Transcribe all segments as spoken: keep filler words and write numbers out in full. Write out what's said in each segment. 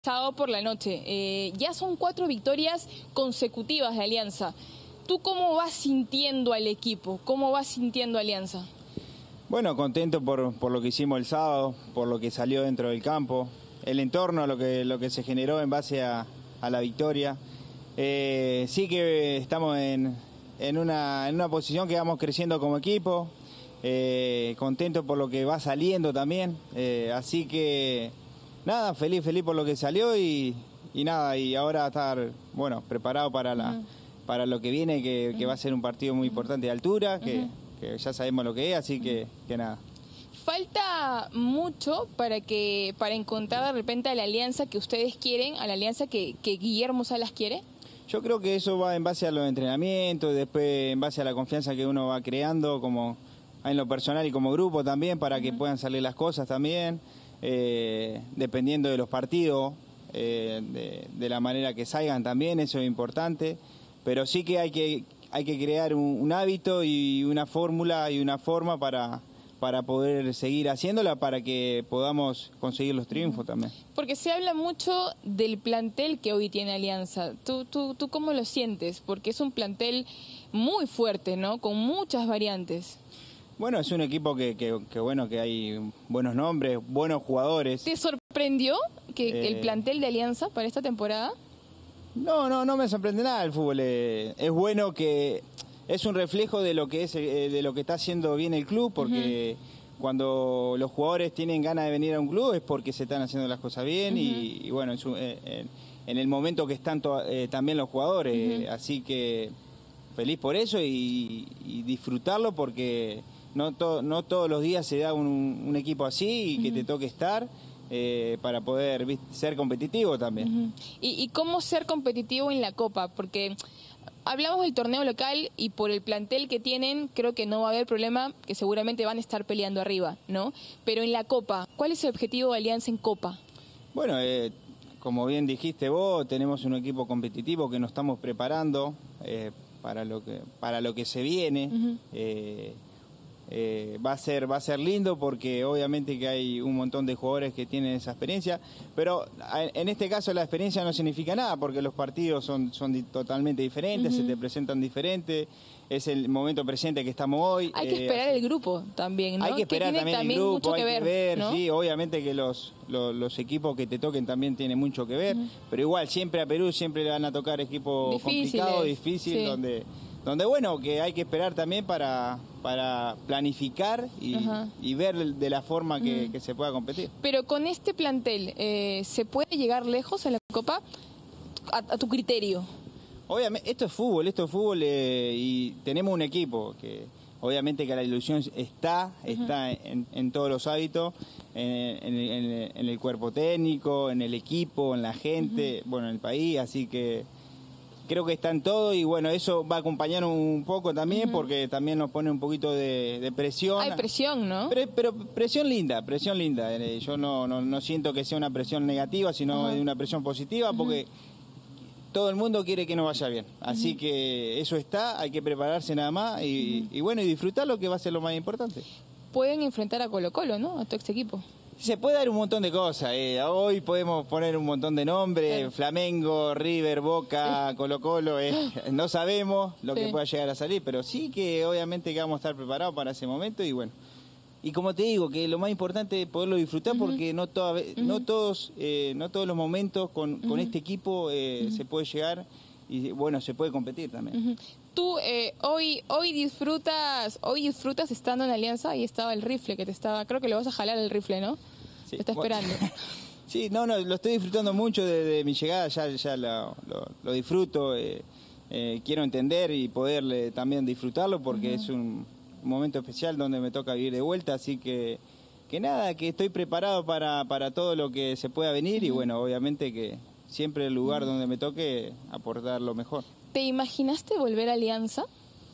Sábado por la noche. Eh, ya son cuatro victorias consecutivas de Alianza. ¿Tú cómo vas sintiendo al equipo? ¿Cómo vas sintiendo Alianza? Bueno, contento por, por lo que hicimos el sábado, por lo que salió dentro del campo, el entorno, lo que, lo que se generó en base a, a la victoria. Eh, sí que estamos en, en, una, en una posición que vamos creciendo como equipo, eh, contento por lo que va saliendo también, eh, así que nada, feliz, feliz por lo que salió y, y nada, y ahora estar, bueno, preparado para, la, uh-huh. para lo que viene, que, que va a ser un partido muy importante de altura, que, uh-huh. que ya sabemos lo que es, así que, que nada. Falta mucho para que para encontrar de repente a la alianza que ustedes quieren, a la alianza que, que Guillermo Salas quiere. Yo creo que eso va en base a los entrenamientos, después en base a la confianza que uno va creando como en lo personal y como grupo también, para uh-huh. que puedan salir las cosas también. Eh, dependiendo de los partidos, eh, de, de la manera que salgan también, eso es importante, pero sí que hay que, hay que crear un, un hábito y una fórmula y una forma para, para poder seguir haciéndola, para que podamos conseguir los triunfos también. Porque se habla mucho del plantel que hoy tiene Alianza. ¿Tú, tú, tú cómo lo sientes? Porque es un plantel muy fuerte, ¿no? Con muchas variantes. Bueno, es un equipo que, que, que bueno, que hay buenos nombres, buenos jugadores. ¿Te sorprendió que eh, el plantel de Alianza para esta temporada? No, no, no me sorprende nada el fútbol. Eh, es bueno que es un reflejo de lo que es, eh, de lo que está haciendo bien el club, porque uh-huh. cuando los jugadores tienen ganas de venir a un club es porque se están haciendo las cosas bien uh-huh. y, y bueno, en, su, eh, en, en el momento que están to, eh, también los jugadores, uh-huh. eh, así que feliz por eso y, y disfrutarlo porque No, to, no todos los días se da un, un equipo así y que uh-huh. te toque estar eh, para poder ¿viste? ser competitivo también. Uh-huh. ¿Y, ¿Y cómo ser competitivo en la Copa? Porque hablamos del torneo local y por el plantel que tienen creo que no va a haber problema, que seguramente van a estar peleando arriba, ¿no? Pero en la Copa, ¿cuál es el objetivo de Alianza en Copa? Bueno, eh, como bien dijiste vos, tenemos un equipo competitivo que nos estamos preparando eh, para, lo que, para lo que se viene. Uh-huh. eh, Eh, va a ser va a ser lindo porque obviamente que hay un montón de jugadores que tienen esa experiencia, pero en este caso la experiencia no significa nada porque los partidos son, son totalmente diferentes, uh-huh. se te presentan diferentes, es el momento presente que estamos hoy. Hay que eh, esperar así. el grupo también, ¿no? Hay que esperar que también, también el grupo, mucho hay que ver, que ver, ¿no? sí, obviamente que los, los, los equipos que te toquen también tienen mucho que ver, uh-huh. pero igual siempre a Perú siempre le van a tocar equipos complicados, difíciles, sí. donde... Donde, bueno, que hay que esperar también para, para planificar y, uh-huh. y ver de la forma que, uh-huh. que se pueda competir. Pero con este plantel, eh, ¿se puede llegar lejos en la Copa a, a tu criterio? Obviamente, esto es fútbol, esto es fútbol eh, y tenemos un equipo que obviamente que la ilusión está, uh-huh. está en, en todos los hábitos, en, en, en, en el cuerpo técnico, en el equipo, en la gente, uh-huh. bueno, en el país, así que... Creo que está en todo y bueno, eso va a acompañar un poco también uh-huh. porque también nos pone un poquito de, de presión. Hay presión, ¿no? Pero, pero presión linda, presión linda. Yo no, no, no siento que sea una presión negativa, sino uh-huh. una presión positiva porque uh-huh. todo el mundo quiere que nos vaya bien. Así uh-huh. que eso está, hay que prepararse nada más y, uh-huh. y bueno, y disfrutar lo que va a ser lo más importante. Pueden enfrentar a Colo-Colo, ¿no? A tu ex equipo. Se puede dar un montón de cosas, eh. hoy podemos poner un montón de nombres, claro. Flamengo, River, Boca, Colo Colo, eh. no sabemos lo sí. que pueda llegar a salir, pero sí que obviamente que vamos a estar preparados para ese momento y bueno. Y como te digo, que lo más importante es poderlo disfrutar uh-huh. porque no, toda, uh-huh. no, todos, eh, no todos los momentos con, uh-huh. con este equipo eh, uh-huh. se puede llegar y bueno, se puede competir también. Uh-huh. Tú eh, hoy hoy disfrutas hoy disfrutas estando en Alianza, ahí estaba el rifle que te estaba, creo que le vas a jalar el rifle, ¿no? Sí. Te está esperando. Sí, no, no, lo estoy disfrutando mucho desde mi llegada, ya, ya lo, lo, lo disfruto, eh, eh, quiero entender y poder también disfrutarlo porque uh-huh. es un momento especial donde me toca vivir de vuelta, así que, que nada, que estoy preparado para, para todo lo que se pueda venir uh-huh. y bueno, obviamente que siempre el lugar uh-huh. donde me toque aportar lo mejor. ¿Te imaginaste volver a Alianza?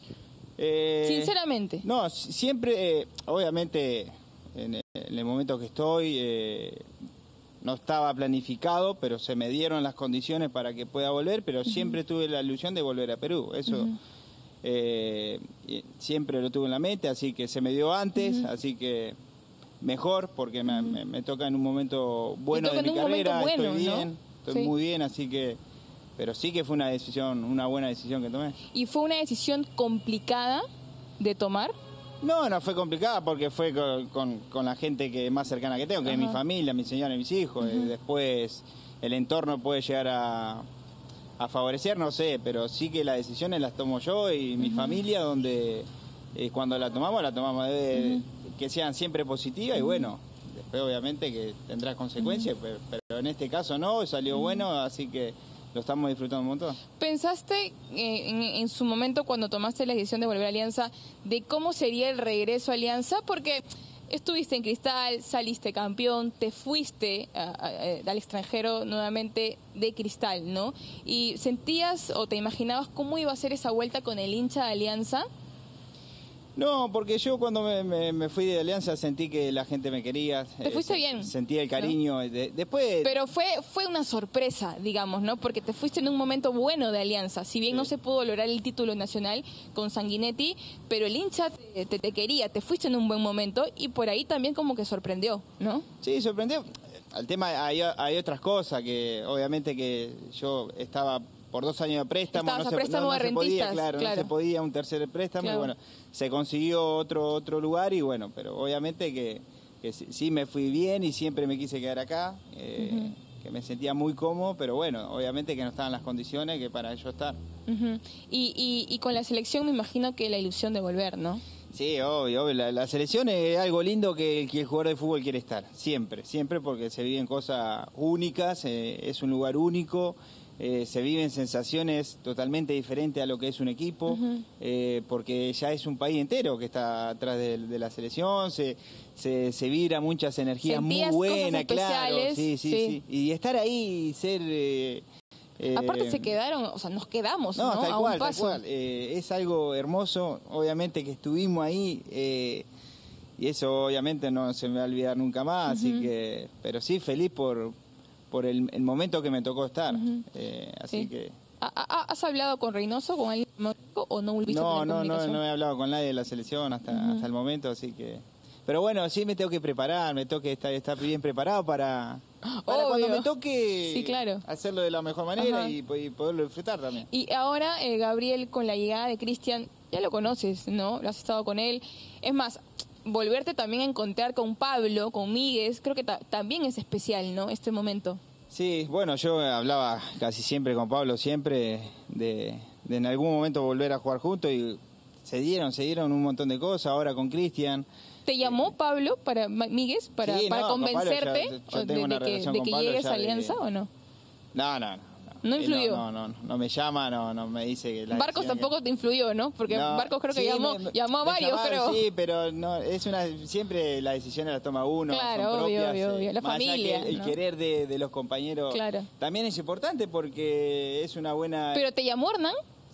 Eh, Sinceramente. No, siempre, eh, obviamente, en el, en el momento que estoy, eh, no estaba planificado, pero se me dieron las condiciones para que pueda volver, pero uh-huh. siempre tuve la ilusión de volver a Perú. Eso uh-huh. eh, siempre lo tuve en la mente, así que se me dio antes, uh-huh. así que mejor, porque me, me, me toca en un momento bueno de mi carrera, bueno, estoy bien, ¿no? estoy Sí. muy bien, así que, pero sí que fue una decisión, una buena decisión que tomé. ¿Y fue una decisión complicada de tomar? No, no fue complicada porque fue con, con, con la gente que más cercana que tengo, que Ajá. es mi familia, mi señora y mis hijos. Uh-huh. Después el entorno puede llegar a, a favorecer, no sé, pero sí que las decisiones las tomo yo y uh-huh. mi familia, donde eh, cuando la tomamos, la tomamos de, uh-huh. que sean siempre positivas uh-huh. y bueno, después obviamente que tendrá consecuencias, uh-huh. pero, pero en este caso no, salió uh-huh. bueno, así que lo estamos disfrutando un montón. ¿Pensaste eh, en, en su momento cuando tomaste la decisión de volver a Alianza de cómo sería el regreso a Alianza? Porque estuviste en Cristal, saliste campeón, te fuiste a, a, a, al extranjero nuevamente de Cristal, ¿no? ¿Y sentías o te imaginabas cómo iba a ser esa vuelta con el hincha de Alianza? No, porque yo cuando me, me, me fui de Alianza sentí que la gente me quería. ¿Te fuiste eh, bien? Sentí el cariño. ¿No? De, después... Pero fue fue una sorpresa, digamos, ¿no? Porque te fuiste en un momento bueno de Alianza. Si bien sí. no se pudo lograr el título nacional con Sanguinetti, pero el hincha te, te, te quería, te fuiste en un buen momento y por ahí también como que sorprendió, ¿no? Sí, sorprendió. Al tema hay, hay otras cosas que obviamente que yo estaba... por dos años de préstamo, no se, préstamo no, no de se podía, claro, claro, no se podía un tercer préstamo, claro. y bueno, se consiguió otro otro lugar y bueno, pero obviamente que, que sí, sí me fui bien y siempre me quise quedar acá, eh, uh-huh. que me sentía muy cómodo, pero bueno, obviamente que no estaban las condiciones que para yo estar. Uh-huh. y, y, y con la selección me imagino que la ilusión de volver, ¿no? Sí, obvio, obvio. La, la selección es algo lindo que, que el jugador de fútbol quiere estar, siempre, siempre porque se viven cosas únicas, eh, es un lugar único. Eh, se viven sensaciones totalmente diferentes a lo que es un equipo, uh-huh. eh, porque ya es un país entero que está atrás de, de la selección, se, se, se vibra muchas energías Sentías muy buenas, claro, sí, sí, sí. sí, y estar ahí y ser... Eh, eh, Aparte se quedaron, o sea, nos quedamos, ¿no? No, tal a cual, un paso. tal cual. Eh, es algo hermoso, obviamente que estuvimos ahí, eh, y eso obviamente no se me va a olvidar nunca más, uh-huh. así que, pero sí, feliz por... por el, el momento que me tocó estar, uh-huh. eh, así sí. que... ¿Has hablado con Reynoso, con alguien o no volviste no, con la no, comunicación? No, no he hablado con nadie de la selección hasta, uh-huh. hasta el momento, así que... Pero bueno, sí me tengo que preparar, me tengo que estar, estar bien preparado para, para cuando me toque sí, claro. hacerlo de la mejor manera y, y poderlo disfrutar también. Y ahora, eh, Gabriel, con la llegada de Cristian, ya lo conoces, ¿no? Lo has estado con él. Es más... volverte también a encontrar con Pablo, con Míguez, creo que ta- también es especial, ¿no? Este momento. Sí, bueno, yo hablaba casi siempre con Pablo, siempre de, de en algún momento volver a jugar juntos y se dieron, se dieron un montón de cosas, ahora con Cristian. ¿Te llamó Pablo, para Míguez, para, sí, para no, convencerte ya, ya de, de que, de que llegues a Alianza de... o no? No, no, no. ¿No influyó? No, no, no, no me llama, no, no me dice que... La Barcos tampoco que... te influyó, ¿no? Porque no, Barcos creo que sí, llamó, me, llamó a varios, llamaron, creo. Sí, pero no, es una, siempre las decisiones las toma uno, claro, son obvio, propias. Obvio, obvio. La más familia, allá que el, ¿no? el querer de, de los compañeros claro. también es importante porque es una buena... ¿Pero te llamó Hernán?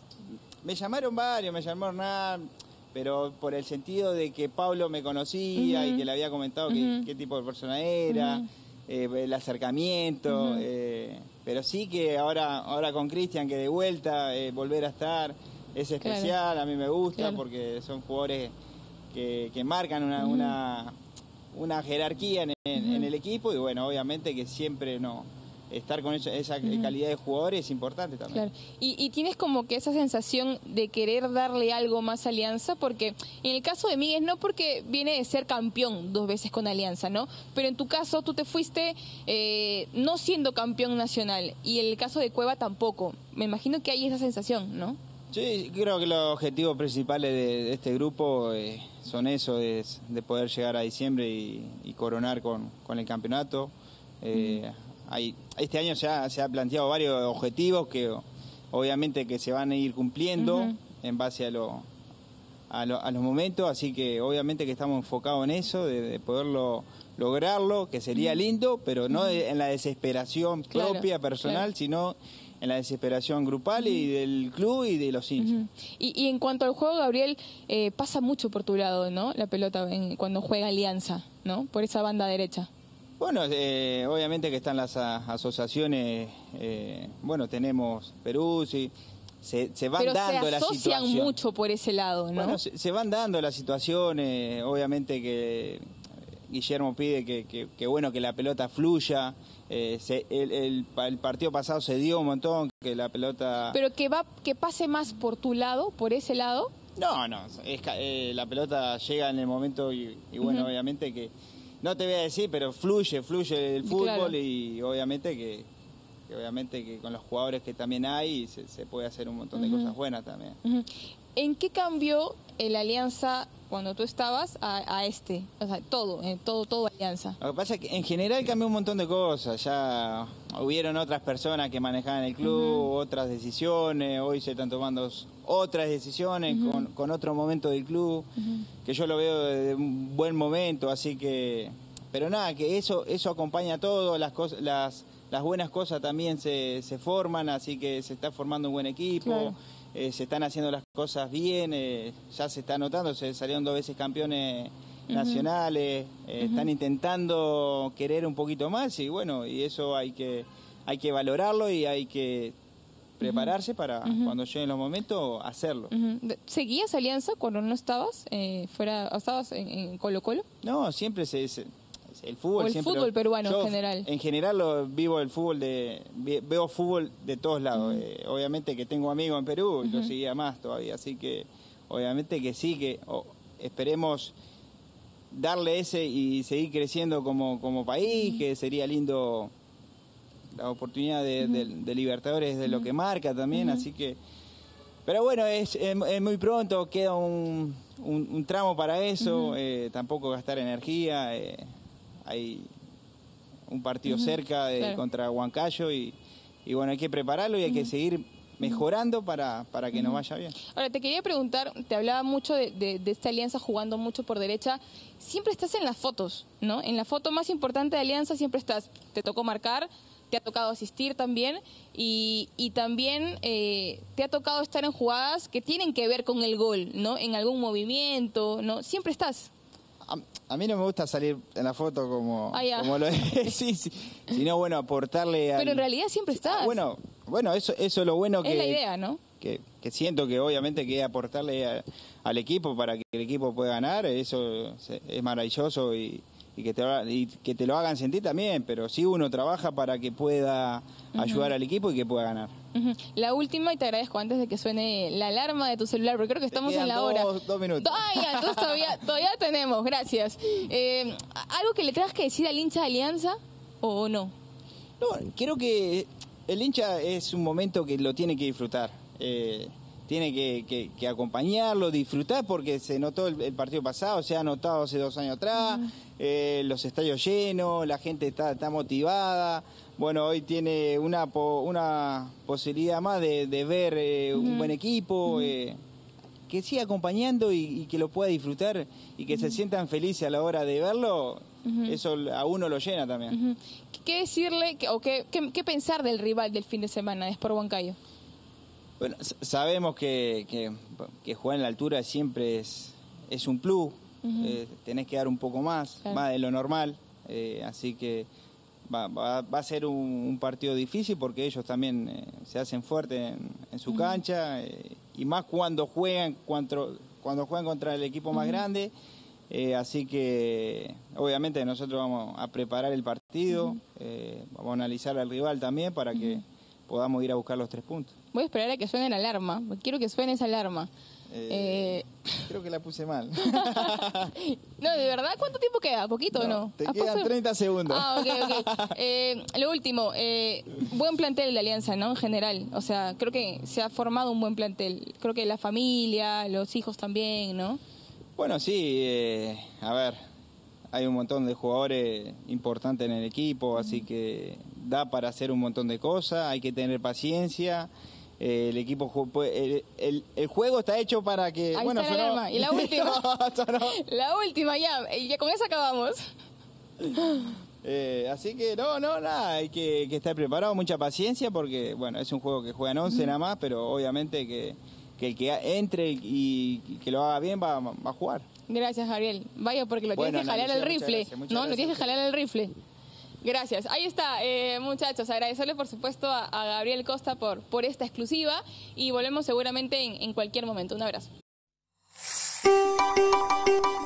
Me llamaron varios, me llamó Hernán, pero por el sentido de que Pablo me conocía uh-huh. y que le había comentado uh-huh. que, qué tipo de persona era, uh-huh. eh, el acercamiento... Uh-huh. eh, pero sí que ahora ahora con Cristian, que de vuelta, eh, volver a estar, es especial, claro. A mí me gusta, claro. porque son jugadores que, que marcan una, uh-huh. una, una jerarquía en, en, uh-huh. en el equipo y bueno, obviamente que siempre no estar con esa, esa uh-huh. calidad de jugadores es importante también. Claro. Y, y tienes como que esa sensación de querer darle algo más a Alianza, porque en el caso de Míguez no, porque viene de ser campeón dos veces con Alianza, ¿no? Pero en tu caso tú te fuiste eh, no siendo campeón nacional y en el caso de Cueva tampoco. Me imagino que hay esa sensación, ¿no? Sí, creo que los objetivos principales de, de este grupo eh, son eso, de, de poder llegar a diciembre y, y coronar con, con el campeonato. Eh, uh-huh. Hay, este año se ha, se ha planteado varios objetivos que obviamente que se van a ir cumpliendo uh-huh. en base a, lo, a, lo, a los momentos, así que obviamente que estamos enfocados en eso, de, de poderlo lograrlo, que sería uh-huh. lindo, pero no de, en la desesperación claro, propia, personal, claro. sino en la desesperación grupal uh-huh. y del club y de los hinchas. Uh-huh. y, y en cuanto al juego, Gabriel, eh, pasa mucho por tu lado, ¿no? La pelota en, cuando juega Alianza, ¿no? Por esa banda derecha. Bueno, eh, obviamente que están las a, asociaciones, eh, bueno, tenemos Perú, sí, se, se van Pero dando se la situación. asocian mucho por ese lado, ¿no? Bueno, se, se van dando las situaciones, obviamente que Guillermo pide que, que, que bueno, que la pelota fluya. Eh, se, el, el, el partido pasado se dio un montón, que la pelota... Pero que va que pase más por tu lado, por ese lado. No, no, es, eh, la pelota llega en el momento y, y bueno, uh-huh. obviamente que... No te voy a decir, pero fluye, fluye el fútbol claro. y obviamente que, que obviamente que con los jugadores que también hay se, se puede hacer un montón de uh-huh. cosas buenas también. Uh-huh. ¿En qué cambió el Alianza cuando tú estabas a, a este? O sea, todo, eh, todo, todo Alianza. Lo que pasa es que en general cambió un montón de cosas. Ya hubieron otras personas que manejaban el club, uh-huh. otras decisiones. Hoy se están tomando otras decisiones uh-huh. con, con otro momento del club, uh-huh. que yo lo veo de un buen momento. Así que, pero nada, que eso, eso acompaña todo. Las cosas, las, las buenas cosas también se, se forman, así que se está formando un buen equipo. Claro. Eh, se están haciendo las cosas bien, eh, ya se está notando, se salieron dos veces campeones uh-huh. nacionales, eh, uh-huh. están intentando querer un poquito más y bueno, y eso hay que hay que valorarlo y hay que prepararse uh-huh. para uh-huh. cuando lleguen los momentos hacerlo. Uh-huh. ¿Seguías Alianza cuando no estabas eh, fuera, estabas en, en Colo Colo? No, siempre se... se el fútbol, o el siempre fútbol lo, peruano yo, en general. En general lo, vivo el fútbol de veo fútbol de todos lados. Uh-huh. eh, obviamente que tengo amigos en Perú y uh-huh. lo seguía más todavía, así que obviamente que sí, que oh, esperemos darle ese y seguir creciendo como, como país, uh-huh. que sería lindo la oportunidad de, uh-huh. de, de Libertadores de uh-huh. lo que marca también, uh-huh. así que pero bueno, es, es, es muy pronto, queda un, un, un tramo para eso, uh-huh. eh, tampoco gastar energía. Eh, hay un partido uh-huh. cerca de, claro. contra Huancayo y, y bueno, hay que prepararlo y hay uh-huh. que seguir mejorando para, para que uh-huh. nos vaya bien. Ahora, te quería preguntar, te hablaba mucho de, de, de esta Alianza jugando mucho por derecha, siempre estás en las fotos, ¿no? En la foto más importante de Alianza siempre estás, te tocó marcar, te ha tocado asistir también y, y también eh, te ha tocado estar en jugadas que tienen que ver con el gol, ¿no? En algún movimiento, ¿no? Siempre estás. A, a mí no me gusta salir en la foto como, ah, como lo es, sí, sí, sino bueno, aportarle al... Pero en realidad siempre estás. Bueno, bueno eso, eso es lo bueno que... Es la idea, ¿no? Que, que siento que obviamente que aportarle a, al equipo para que el equipo pueda ganar, eso es maravilloso y, y, que te, y que te lo hagan sentir también, pero sí uno trabaja para que pueda uh-huh. ayudar al equipo y que pueda ganar. Uh-huh. La última, y te agradezco antes de que suene la alarma de tu celular, porque creo que estamos en la dos, hora. Dos minutos. Ah, ya, entonces todavía, todavía tenemos, gracias. Eh, ¿Algo que le tengas que decir al hincha de Alianza o no? No, creo que el hincha es un momento que lo tiene que disfrutar. Eh, tiene que, que, que acompañarlo, disfrutar, porque se notó el, el partido pasado, se ha notado hace dos años atrás, uh-huh. eh, los estadios llenos, la gente está, está motivada. Bueno, hoy tiene una po, una posibilidad más de, de ver eh, uh-huh. un buen equipo, uh-huh. eh, que siga acompañando y, y que lo pueda disfrutar y que uh-huh. se sientan felices a la hora de verlo, uh-huh. eso a uno lo llena también. Uh-huh. ¿Qué decirle o qué, qué, qué pensar del rival del fin de semana, de Sport Huancayo? Bueno, sabemos que, que, que jugar en la altura siempre es, es un plus, uh-huh. eh, tenés que dar un poco más, claro. más de lo normal, eh, así que va, va, va a ser un, un partido difícil porque ellos también eh, se hacen fuertes en, en su uh-huh. cancha, eh, y más cuando juegan, cuando, cuando juegan contra el equipo más uh-huh. grande, eh, así que obviamente nosotros vamos a preparar el partido, uh-huh. eh, vamos a analizar al rival también para uh-huh. que podamos ir a buscar los tres puntos. Voy a esperar a que suene la alarma. Quiero que suene esa alarma. Eh, eh... Creo que la puse mal. No, de verdad, ¿cuánto tiempo queda? ¿Poquito o no? no? Te quedan paso... treinta segundos. Ah, ok, ok. Eh, lo último, eh, buen plantel de Alianza, ¿no? En general. O sea, creo que se ha formado un buen plantel. Creo que la familia, los hijos también, ¿no? Bueno, sí. Eh, a ver, hay un montón de jugadores importantes en el equipo, uh-huh. así que da para hacer un montón de cosas. Hay que tener paciencia. Eh, el equipo el, el, el juego está hecho para que ahí bueno está la alarma. Y la última la última ya ya con eso acabamos. Eh, así que no no nada hay que, que estar preparado, mucha paciencia porque bueno es un juego que juegan once uh-huh. nada más, pero obviamente que, que el que entre y, y que lo haga bien va, va a jugar. Gracias, Gabriel. Vaya, porque lo bueno, tienes que jalar el rifle, gracias, no gracias, lo tienes que jalar el rifle. Gracias. Ahí está, eh, muchachos. Agradecerle, por supuesto, a, a Gabriel Costa por, por esta exclusiva y volvemos seguramente en, en cualquier momento. Un abrazo.